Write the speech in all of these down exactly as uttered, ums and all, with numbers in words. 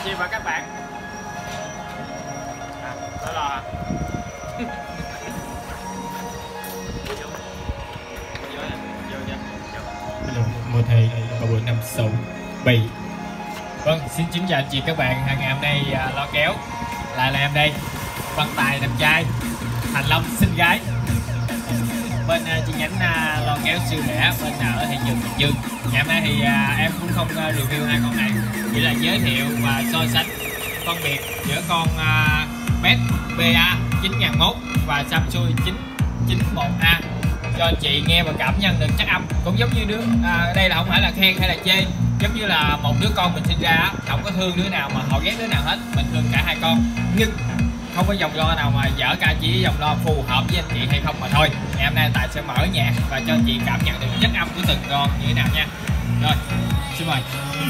chị và các bạn. À, đó là một thầy và buổi năm sáu bảy. Vâng, xin kính chào anh chị các bạn. Ngày hôm nay à, lo kéo lại là em đây, Văn Tài đẹp trai, Thành Long xinh gái. Bên à, chi nhánh à, lo kéo siêu rẻ bên ở thị trường Bình Dương. Ngày hôm nay thì à, em cũng không à, review hai con này, chỉ là giới thiệu và so sánh phân biệt giữa con à, Best bê a chín nghìn một và Samsung chín chín một A cho anh chị nghe và cảm nhận được chất âm. Cũng giống như đứa à, đây là không phải là khen hay là chê, giống như là một đứa con mình sinh ra không có thương đứa nào mà họ ghét đứa nào hết, mình thương cả hai con, nhưng không có dòng lo nào mà dở cả, chỉ dòng lo phù hợp với anh chị hay không mà thôi. Ngày hôm nay Tài sẽ mở nhạc và cho anh chị cảm nhận được chất âm của từng con như thế nào nha. Rồi, xin mời.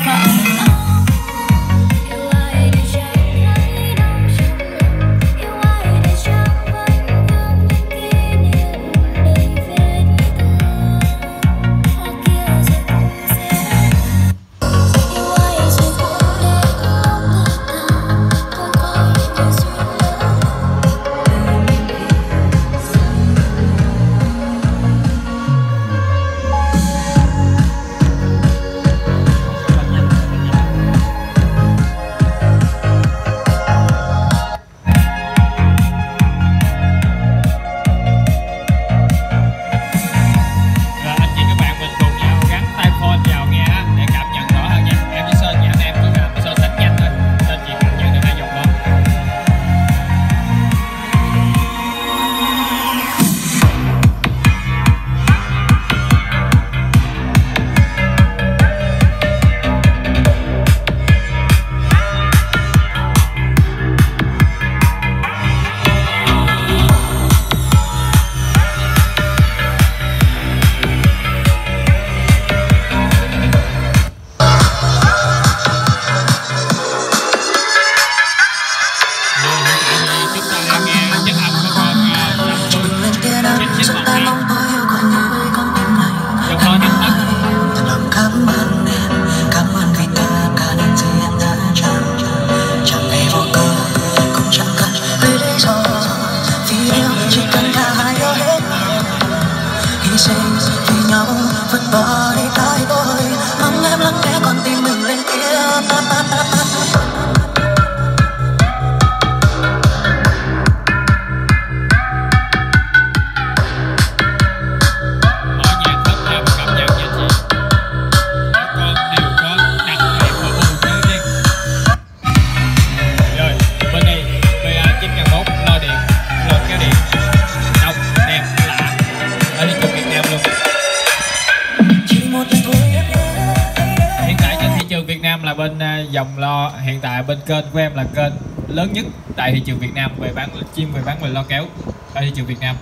Là bên uh, dòng lo hiện tại bên kênh của em là kênh lớn nhất tại thị trường Việt Nam về bán chuyên về bán về lo kéo ở thị trường Việt Nam.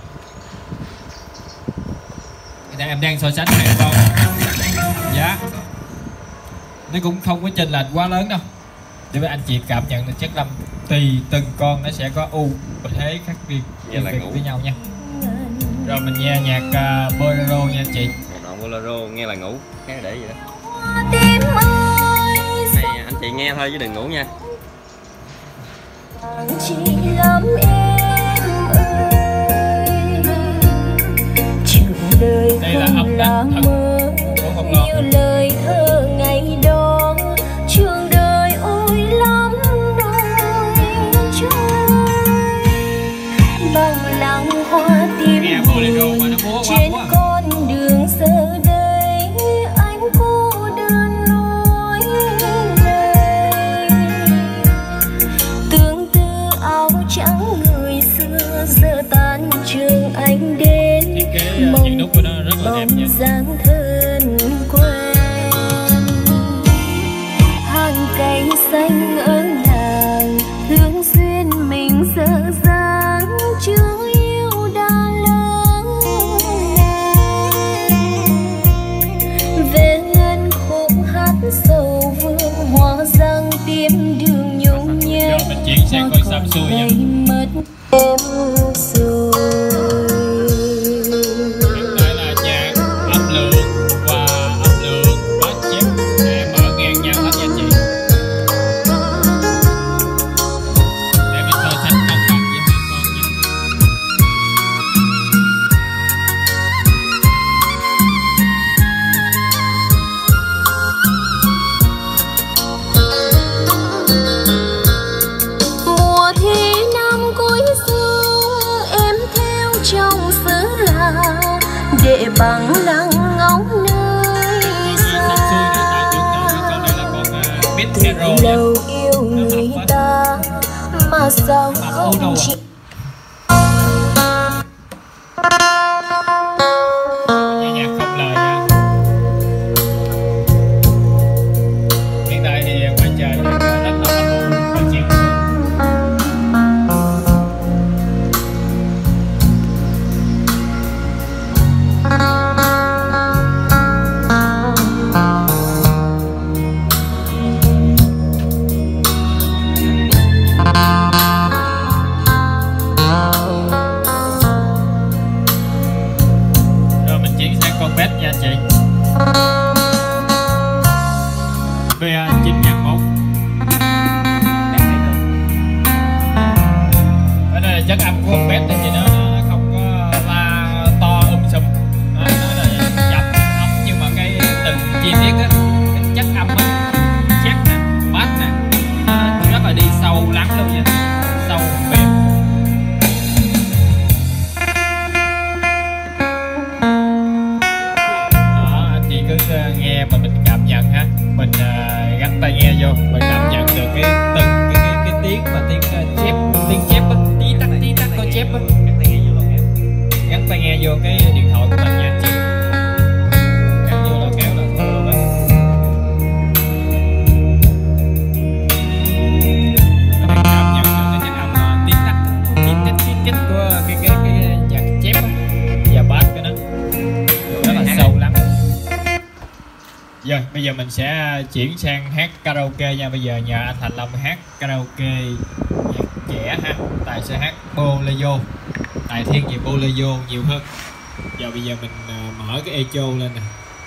Hiện em đang so sánh hai con giá nó cũng không có chênh lệch quá lớn đâu, để với anh chị cảm nhận được chất âm tùy từng con nó sẽ có ưu và thế khác biệt với nhau nha. Rồi mình nghe nhạc uh, bolero nha anh chị. Đoạn bolero nghe là ngủ, nghe để gì đó. Anh chị nghe thôi chứ đừng ngủ nha. Chỉ lắm em ơi, trường đời đây là âm thanh thật như lời thơ ngày đó, trường đời ôi lắm đôi trôi bằng lặng hoa tim hồn trên con đường giờ đây anh cô đơn nói lời tương tư áo trắng người xưa giờ tan trường anh đến mong bóng dáng thân quen hàng cây xanh ở làng thương duyên mình dở dang chưa yêu đã lớn về ngân khúc hát sầu vương hoa răng tim đường nhung nhớ hoa còn đây mất em rồi. bằng nắng ngóng nơi lâu yêu người ta mà sao không chịu. Chất âm của con bé thì nó không có la to um sùm, nó là chậm ấm, nhưng mà cái từng chi tiết á, cái chất âm á, chép nè, bass nè, nó rất là đi sâu lắng luôn nha, sâu mềm. Đó, anh chị cứ nghe mà mình cảm nhận ha, mình uh, gắn tai nghe vô, mình cảm nhận được cái từng cái cái, cái tiếng mà tiếng uh, chép, tiếng chép á. Chép á, gắn tai nghe vô cái điện thoại của mình nha chị, gắn vô là kéo là thường á, mình cảm nhận được cái chất âm tiếng tắt, tiếng tít tiếng tít của cái cái cái nhạc chép á và bass của nó rất là sâu lắm. Rồi bây giờ mình sẽ chuyển sang hát karaoke nha. Bây giờ nhờ anh Thành Long hát karaoke nhạc trẻ ha. Tài sẽ hát bolero, Tài thiên về bolero nhiều hơn. Giờ bây giờ mình uh, mở cái echo lên nè.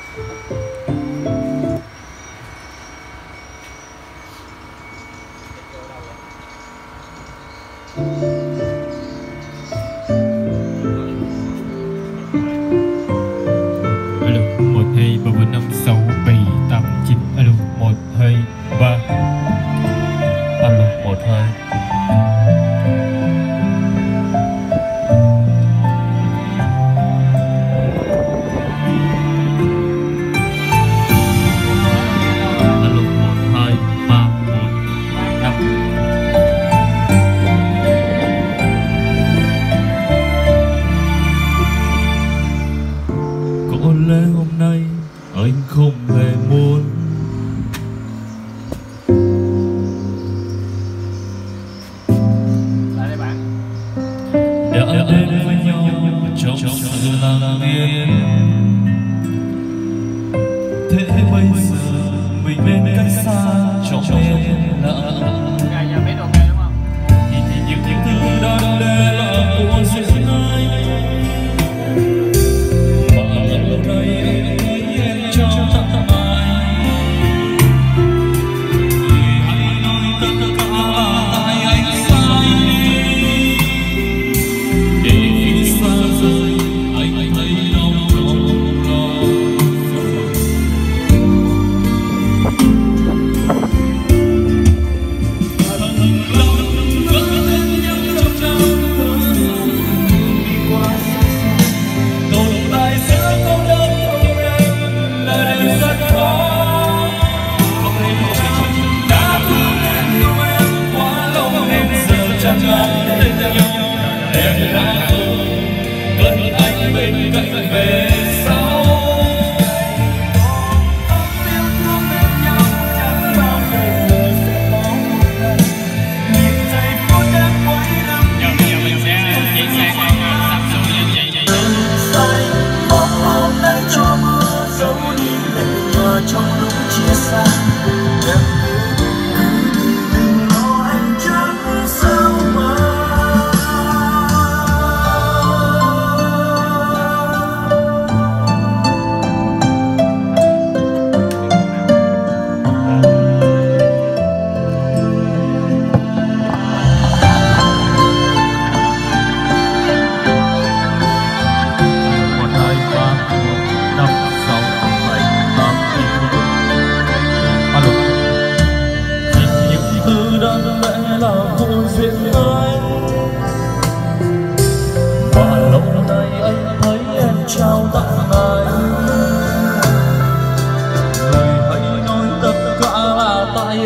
Alo, một hai ba bốn năm sáu bảy tám chín. Alo, một hai ba. Alo, một hai.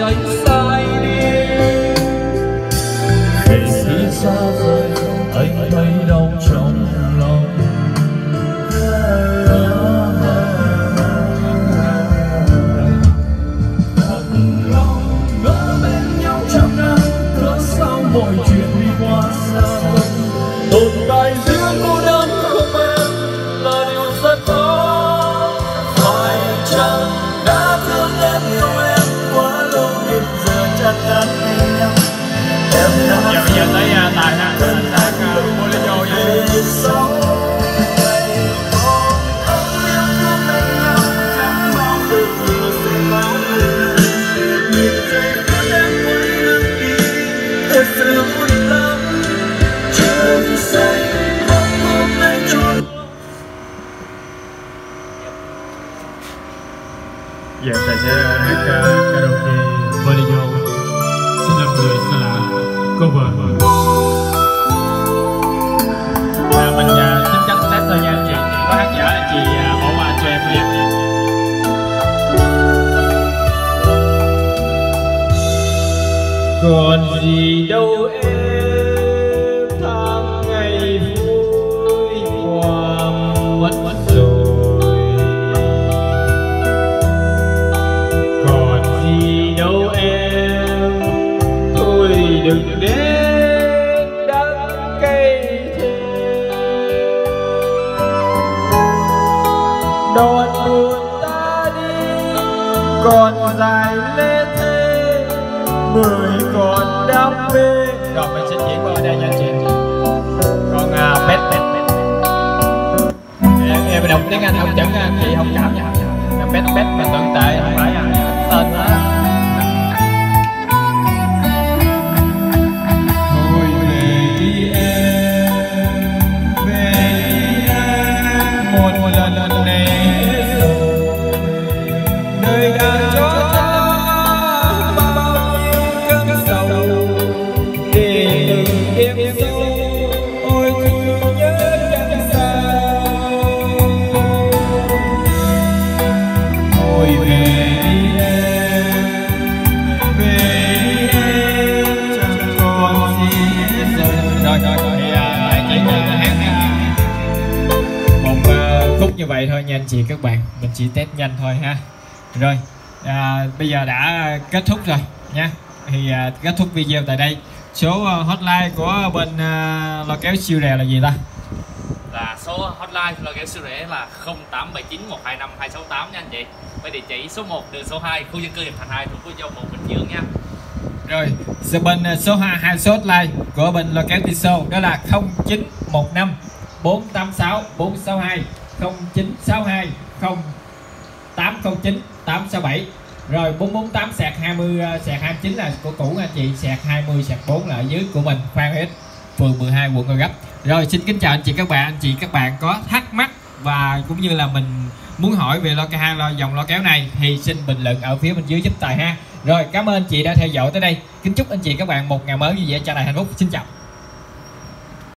lại sai đi. Khi khi xa rời anh thấy đau trong lòng. Mọi chuyện đi qua xa tồn tại giữa cô đơn không em là điều rất khó. Phải chăng đã thương em yêu em quá lâu nên giờ chẳng ngăn em. Em đã Giờ bây giờ tới uh, tài ha, anh hát uh, Bolero nha. sống ngày còn ấm yêu thương bên nhau chẳng bao giờ vừa sẽ mau. Nhìn giây phút em quay lưng đi thật sự buồn lắm. Trời xanh mong hôm nay trôi. Giờ tài sẽ hát uh, karaoke Bolero Xin làm người xa lạ cover. À, mình uh, tính chất test thôi nha anh chị. Có hát dở anh chị uh, bỏ qua cho em nha. Còn gì đâu em tháng ngày vui qua mất rồi. Còn gì đâu em thôi đừng đến đắng cay thêm. Đón buồn ta đi còn dài lê thế mười còn đam mê. Rồi mình sẽ chuyển qua đây nha chị. Còn à, pet pet pet em, em đọc tiếng Anh không chuẩn anh chị không cảm nha. Pet pet mà tưởng tệ không phải à, tên đó. Thôi về đi em, về đi em, một một lần lần này đời đã cho em sâu ôi thương nhớ chẳng sao. Ôi về đi em, về đi em chẳng còn gì hết rồi. Rồi rồi rồi thì lại chỉ hát hát một uh, khúc như vậy thôi nha anh chị các bạn. Mình chỉ test nhanh thôi ha. Rồi à, bây giờ đã kết thúc rồi nha. Thì uh, kết thúc video tại đây. Số uh, hotline của bên uh, lo kéo siêu rẻ là gì ta? Là số hotline lo kéo siêu rẻ là không tám bảy chín một hai năm hai sáu tám nha anh chị. Với địa chỉ số một đường số hai khu dân cư Hiệp Thành hai thuộc khu dâu một Bình Dương nha. Rồi, bên uh, số hai, hai số hotline của bên lo kéo Tiso đó là không chín một năm bốn tám sáu bốn sáu hai, không chín sáu hai không tám không chín tám sáu bảy. Rồi bốn bốn tám sạc hai mươi sạc hai mươi chín là của cũ anh chị, sạc hai mươi sạc bốn là ở dưới của mình, Phan Hết, phường mười hai quận Gò Vấp. Rồi xin kính chào anh chị các bạn, anh chị các bạn có thắc mắc và cũng như là mình muốn hỏi về lo ca lo dòng lo kéo này thì xin bình luận ở phía bên dưới giúp Tài ha. Rồi cảm ơn anh chị đã theo dõi tới đây. Kính chúc anh chị các bạn một ngày mới vui vẻ, tràn đầy hạnh phúc. Xin chào.